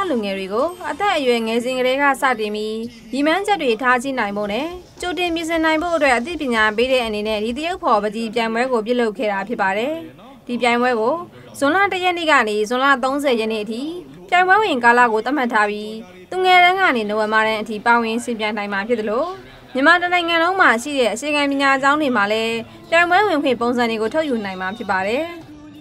လူငယ်တွေကိုအသက်အရွယ်ငယ်စဉ်ကလေးကစတင်ပြီးညီမန်းချက်တွေထားကြည့်နိုင်ဖို့နဲ့ကြိုတင်ပြင်ဆင်နိုင်ဖို့အတွက်အသိပညာပေးတဲ့အနေနဲ့ဒီတရုတ်ဖော်ပကြီးပြိုင်ပွဲကိုပြုလုပ်ခဲ့တာဖြစ်ပါတယ်။ဒီပြိုင်ပွဲကိုဇွန်လ1ရက်နေ့ကနေဇွန်လ30ရက်နေ့အထိပြိုင်ပွဲဝင်ကာလကိုသတ်မှတ်ထားပြီးသူငယ်တန်းကနေနိုဝင်ဘာလအထိပါဝင်ဆင်ပြိုင်နိုင်မှာဖြစ်တယ်လို့မြန်မာနိုင်ငံလုံးမှာရှိတဲ့အခြေခံပညာကျောင်းတွေမှာလည်းပြိုင်ပွဲဝင်ခွင့်ပုံစံတွေကိုထုတ်ယူနိုင်မှာဖြစ်ပါတယ်။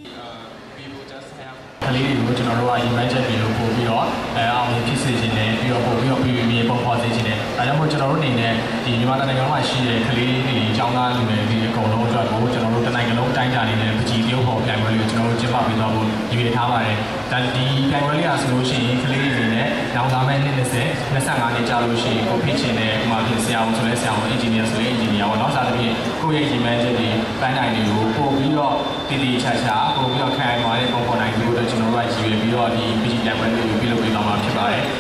ကလေးတွေကိုကျွန်တော်တို့ကရည်မှန်းချက်တွေလို့ပို့ပြီးတော့အောင်မြင်ဖြစ်စေခြင်းနဲ့ပြီးတော့ပို့ပြီးတော့ပြည်ပုံဖော်စေခြင်းနဲ့ဒါကြောင့်မို့ကျွန်တော်တို့အနေနဲ့ဒီမြန်မာနိုင်ငံမှာရှိတဲ့ကလေးတွေအကြောင်းသားလူငယ်တွေအကုန်လုံးအတွက်ကိုကျွန်တော်တို့နိုင်ငံလုံးတိုင်းတာနေနဲ့ပကြီးတရုတ်ဖော်ပြိုင်ပွဲတွေကိုကျွန်တော်တို့ကျင်းပပေးသွားဖို့ရည်ရွယ်ထားပါတယ်။ဒါဒီပြိုင်ပွဲလေးအားဆိုလို့ရှိရင်ကလေးတွေအနေနဲ့နောက်လာမယ့်နှစ်20 25နှစ်ကြာလို့ရှိရင်ကိုဖြစ်ချင်တဲ့ဥပမာဖြစ်ဆရာဝန်ဆိုလဲဆရာဝန်အင်ဂျင်နီယာဆိုရင်အင်ဂျင်နီယာပေါ့နော်။ဒါသဖြင့်ကိုယ့်ရဲ့ရည်မှန်းချက်တွေပိုင်းနိုင်တွေကိုပို့ပြီးတော့တည်တည်ချာချာပို့ပြီးတော့ခံရသွားတဲ့ပုံပေါ်နိုင်လို့ကျွန်တော်တို့ကရည်ရွယ်ပြီးတော့ဒီ PG ပြိုင်ပွဲလေးကိုပြုလုပ်ပေးသွားမှာဖြစ်ပါတယ်။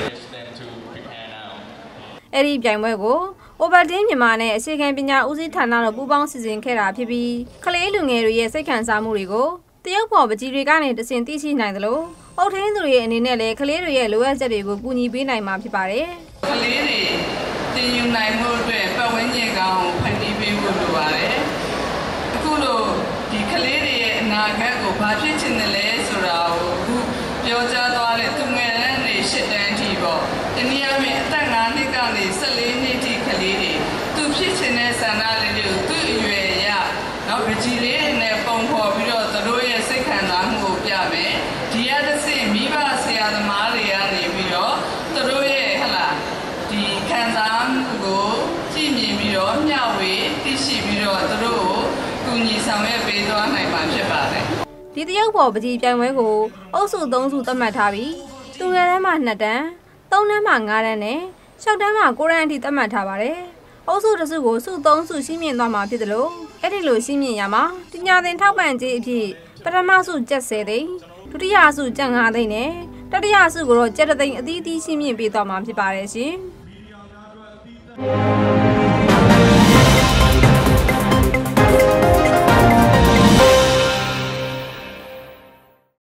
အဲ့ဒီပြိုင်ပွဲကိုObertin မြန်မာနဲ့အခြေခံပညာဦးစီးဌာနတို့ပူးပေါင်းစီစဉ်ခဲ့တာဖြစ်ပြီးကလေးလူငယ်တွေရဲ့စိတ်ခံစားမှုတွေကိုတရုတ်ဖော်ပကြီးတွေကနေတဆင့်သိရှိနိုင်သလိုအုပ်ထင်းသူတွေအနေနဲ့လည်းကလေးတွေရဲ့လိုအပ်ချက်တွေကိုကူညီပေးနိုင်မှာဖြစ်ပါတယ်။ကလေးတွေတင်ယူနိုင်မှုအတွက်ပတ်ဝန်းကျင်ကောင်းဖန်တီးပေးဖို့လိုပါတယ်။အခုလိုဒီကလေးတွေရဲ့အနာဂတ်ကိုဘာဖြစ်ချင်တယ်လဲဆိုတာကိုအခုပြောကြားသွားတဲ့သူငယ်တန်းတွေ၈တန်းထိပေါ့။တနည်းအားဖြင့်အသက်9နှစ်ကနေ14နှစ်ထိကလေးတွေသူဖြစ်ချင်တဲ့ဆန္ဒလေးတွေကိုသူ့အရွယ်ရနောက်ပကြီးလေးနဲ့ပုံဖော်ပြီးတော့သူတို့ရဲ့စိတ်ခံစားမှုကိုပြမယ်။ဒီရတဲ့စိတ်မိဘဆရာသမားတွေကနေပြီးတော့သူတို့ရဲ့ဒီခံစားမှုကိုကြည့်မြင်ပြီးတော့မျှဝေသိရှိပြီးတော့သူတို့ကိုကူညီဆောင်ရွက်ပေးသွားနိုင်မှာဖြစ်ပါတယ်။ဒီတရုတ်ဖော်ပကြီးပြိုင်ပွဲကိုအုပ်စု3စုသတ်မှတ်ထားပြီးသူငယ်တန်းမှာ2တန်း3တန်းမှာ5တန်းနဲ့6တန်းမှာ9တန်းအထိသတ်မှတ်ထားပါတယ်။အုပ်စုတစ်စုကိုစု3စုရှင်းမြင်သွားမှာဖြစ်တယ်လို့အဲ့ဒီလိုရှင်းမြင်ရမှာပညာသင်ထောက်ပံ့ကြေးအဖြစ်ပထမစုကျပ်10သိန်းဒုတိယစုကျပ်5သိန်းနဲ့တတိယစုကိုတော့ကျပ်3သိန်းအသီးသီးရှင်းမြင်ပေးသွားမှာဖြစ်ပါတယ်ရှင်။